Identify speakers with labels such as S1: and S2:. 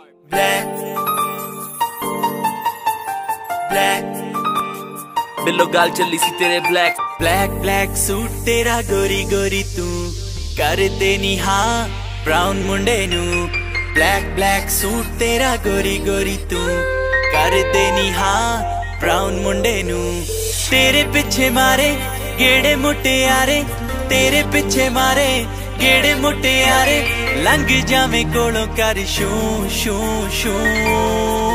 S1: Black, black, बिल्लो गाल चली सी तेरे black, black, black सूट तेरा गोरी गोरी तू कर देनी हाँ brown मुंडे नू। Black, black सूट तेरा गोरी गोरी तू कर देनी हाँ brown मुंडे नू। तेरे पिछे मारे गेड़े मोटे यारे, तेरे पिछे मारे गेड़े मोटे यारे, लंघ जावे कोलों कर शू शू शू।